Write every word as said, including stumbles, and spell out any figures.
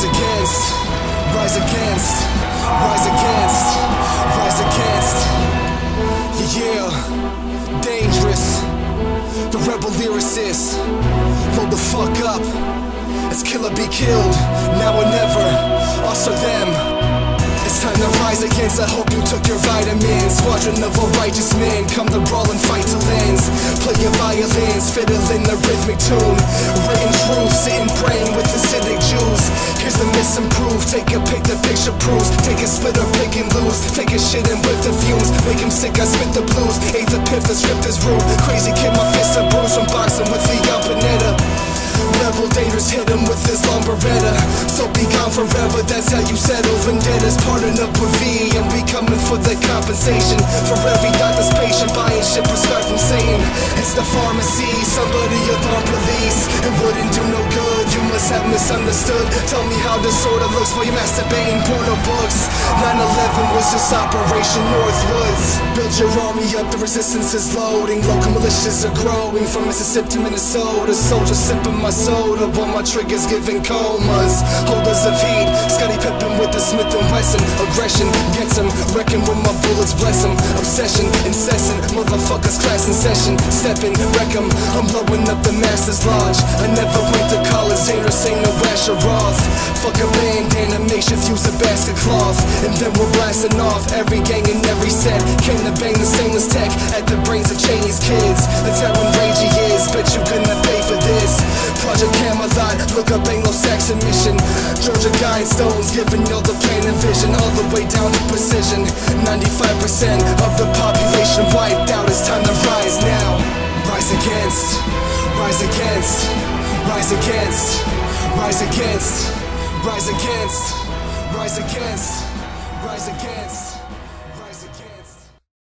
against, rise against, rise against, rise against. Yeah, yeah, dangerous. The rebel lyricist. Load the fuck up. It's kill or be killed. Now or never. Us or them. It's time to rise against, I hope you took your vitamins. Squadron of all righteous men, come to brawl and fight to lens. Play your violins, fiddle in the rhythmic tune. Written truth, sitting praying with acidic Jews. Here's the missing proof, take a pic, the picture proves. Take a split or pick and lose. Take a shit and whip the fumes. Make him sick, I spit the blues. Ate the piff, the script is rude. Crazy kid, my fists are bruised from boxing with the Panetta. Rebel dangerous, hit him with his long beretta. So be gone forever, that's how you settle vendettas. Pardon up with V, and we coming for the compensation. For every doctor's patient, buying shit prescribed from Satan. It's the pharmacy, somebody alarm police. It wouldn't do no good, you must have misunderstood. Tell me how this sorta looks while you're masturbating porno books. nine eleven was just Operation Northwoods. Build your army up, the resistance is loading. Local militias are growing from Mississippi to Minnesota. Soldiers sipping my soda while my triggers giving comas. Holders of heat, Scottie Pippen with the Smith and Wesson. Aggression gets him, wrecking when my bullets bless him. Obsession, incessant, motherfuckers class in session. Stepping, wreck him, I'm blowing up the Master's Lodge. I never went to college, dangerous, ain't no Asher Roth. Fuck a bandana, make sure use a basket cloth. And then we're blasting off every gang and every set. Came to bang the stainless tech at the brains of Cheney's kids. That's how enraged he is, bet you couldn't pay for this. Project Camelot, look up Anglo-Saxon mission. Georgia Guidestones, giving you the plan and vision. All the way down to precision. ninety-five percent of the population wiped out, it's time to rise now. Rise against, rise against, rise against, rise against, rise against, rise against, rise against.